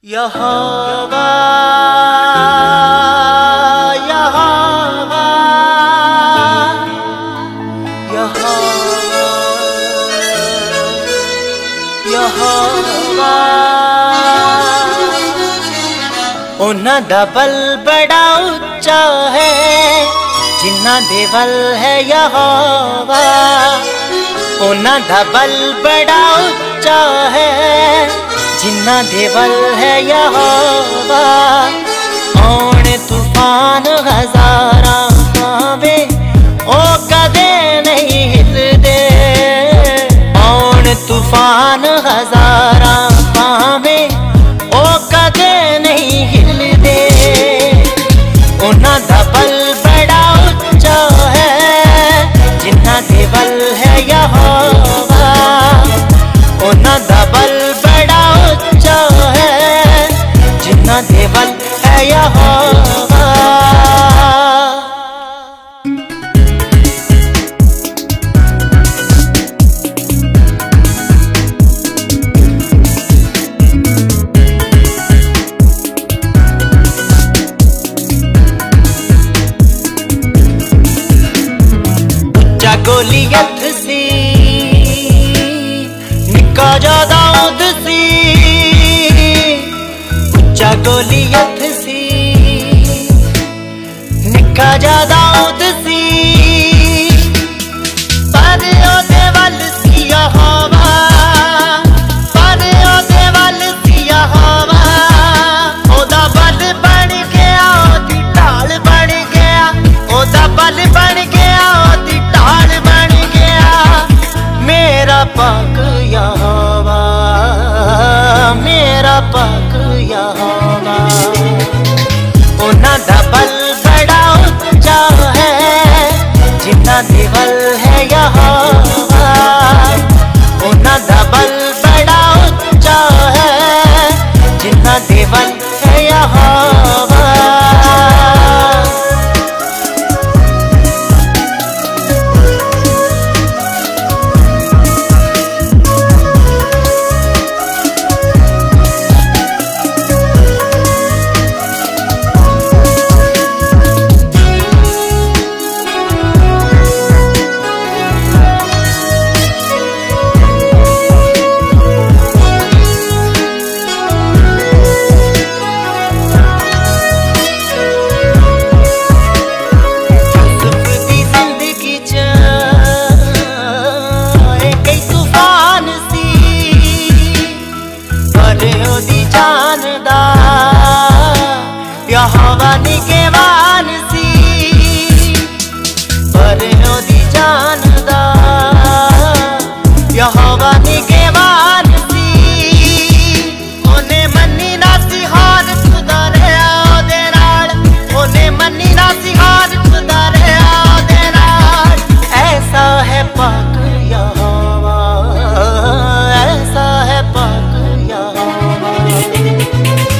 यहोवा यहोवा यहोवा यहोवा उन्हां दा बल बड़ा उच्चा है जिन्हां दे बल है यहोवा। उन्हां दा बल बड़ा उच्चा है जिन्हां दे बल है यहोवा। औण तूफान हजारां आवे ओ कदे नहीं हिलदे। औण तूफान हजारां आवे ओ कदे नहीं हिलदे। उन्हां दा बल बड़ा उच्चा है जिन्हां दे बल है यहोवा। उन्हां दा बल बड़ा उच्चा है जिन्हां दे बल है यहोवा। उच्चा गोलियत सी निक्का जा दाऊद सी। उच्चा गोलियत सी निक्का जा दाऊद सी। पर ओदे वल सी यहोवा। पर ओदे वल सी यहोवा। ओदा बल बन गया ओदी ढाल बन गया। ओदा बल बन गया ओदी ढाल बन गया। मेरा पाक यहोवा मेरा पाक यहोवा। उन्हां दा बल बड़ा उच्चा है जिन्हां दे बल है यहोवा। उन्हां दा बल बड़ा उच्चा है जिन्हां दे बल है यहोवा। यहोवा निगहबान सी पर ओदी जान दा। यहोवा निगहबान सी ओने मन्नी ना सी हार खुदा रहा ओदे नाल। ओने मन्नी ना सी हार खुदा रहा ओदे नाल। ऐसा है पाक यहोवा ऐसा है पाक यहोवा।